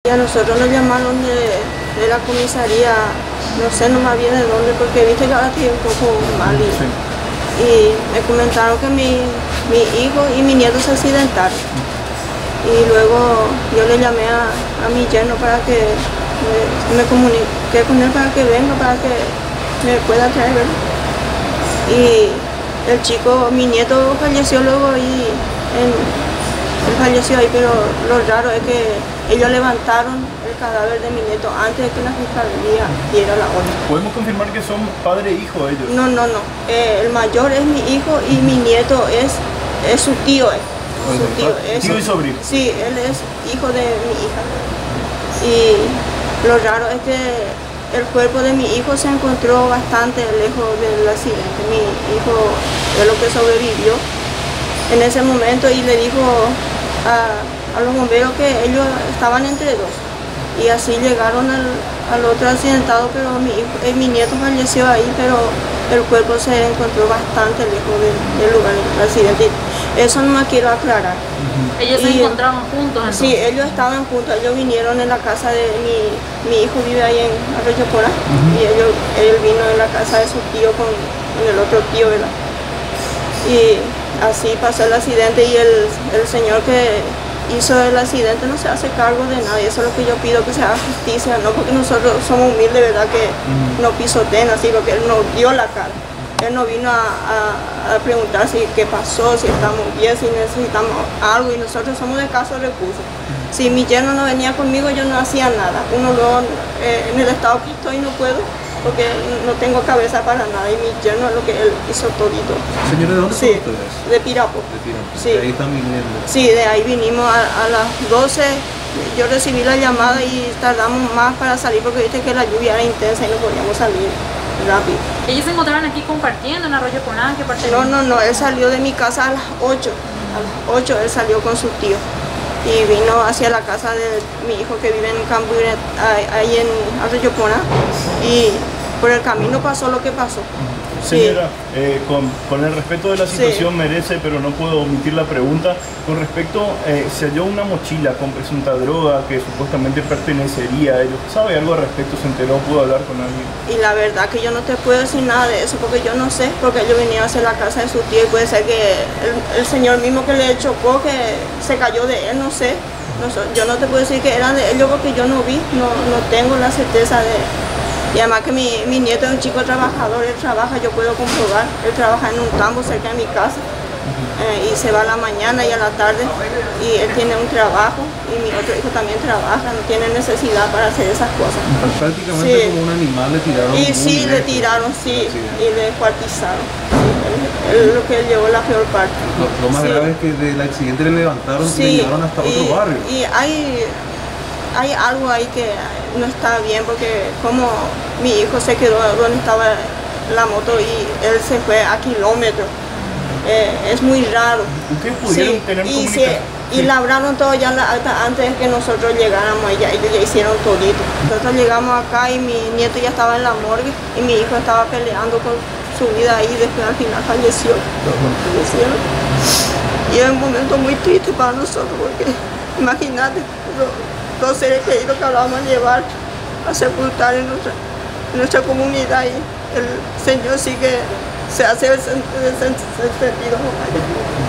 A nosotros nos llamaron de la comisaría, no sé nomás bien de dónde, porque viste que ahora estoy un poco mal y me comentaron que mi hijo y mi nieto se accidentaron. Y luego yo le llamé a mi yerno para que me comunique con él para que venga, para que me pueda traer, ¿verdad? Y el chico, mi nieto falleció luego y él falleció ahí, pero lo raro es que ellos levantaron el cadáver de mi nieto antes de que la fiscalía diera la orden. ¿Podemos confirmar que son padre e hijo ellos? No. El mayor es mi hijo y mi nieto es su tío. Tío y sobrino. Sí, él es hijo de mi hija. Y lo raro es que el cuerpo de mi hijo se encontró bastante lejos del accidente. Mi hijo es lo que sobrevivió en ese momento y le dijo a los bomberos que ellos estaban entre dos. Y así llegaron al otro accidentado, pero mi nieto falleció ahí, pero el cuerpo se encontró bastante lejos del lugar del accidente. Eso no me quiero aclarar. ¿Ellos se encontraban juntos entonces? Sí, ellos estaban juntos. Ellos vinieron en la casa de mi hijo, vive ahí en Arroyo Porá, y él vino en la casa de su tío con el otro tío, ¿verdad? Y así pasó el accidente y el señor que hizo el accidente no se hace cargo de nada, y eso es lo que yo pido, que se haga justicia, no porque nosotros somos humildes, ¿verdad? Que no pisoteen así, porque él nos dio la cara. Él no vino a preguntar qué pasó, si estamos bien, si necesitamos algo, y nosotros somos de escasos recursos. Si mi yerno no venía conmigo, yo no hacía nada. Uno luego, en el estado que estoy, no puedo, porque no tengo cabeza para nada, y mi yerno es lo que él hizo todito. Señora, ¿de dónde son ustedes? De Pirapo. De Pirapo. Sí. De ahí están viniendo. Sí, de ahí vinimos a las 12. Yo recibí la llamada y tardamos más para salir porque viste que la lluvia era intensa y no podíamos salir rápido. ¿Ellos se encontraban aquí compartiendo en Arroyo Porá? ¿Qué parte? No, él salió de mi casa a las 8. A las 8 él salió con su tío y vino hacia la casa de mi hijo que vive en Cambuire, ahí en Arroyo Porá, y por el camino pasó lo que pasó. Señora, con el respeto de la situación merece, pero no puedo omitir la pregunta. Con respecto, se halló una mochila con presunta droga que supuestamente pertenecería a ellos. ¿Sabe algo al respecto? ¿Se enteró? ¿Pudo hablar con alguien? Y la verdad que yo no te puedo decir nada de eso porque yo no sé, porque ellos venían hacia la casa de su tío y puede ser que el señor mismo que le chocó, que se cayó de él, no sé. Yo no te puedo decir que eran de ellos porque yo no vi, no tengo la certeza de... Y además que mi nieto es un chico trabajador, él trabaja, yo puedo comprobar, él trabaja en un tambo cerca de mi casa, y se va a la mañana y a la tarde, y él tiene un trabajo, y mi otro hijo también trabaja, no tiene necesidad para hacer esas cosas. Prácticamente como un animal le tiraron. Y sí, le tiraron, y le descuartizaron. Es lo que él llevó la peor parte. Lo más grave es que del accidente le levantaron y le llevaron hasta otro barrio. Y hay algo ahí que no está bien, porque como mi hijo se quedó donde estaba la moto y él se fue a kilómetros, es muy raro. ¿Ustedes pudieron tener comunicación? Y labraron todo ya la acta antes de que nosotros llegáramos, ellos ya hicieron todito. Nosotros llegamos acá y mi nieto ya estaba en la morgue y mi hijo estaba peleando con su vida ahí, y después al final falleció. Y es un momento muy triste para nosotros, porque imagínate, dos seres queridos que hablábamos de llevar a sepultar en nuestra comunidad, y el Señor sí que se hace el sentido.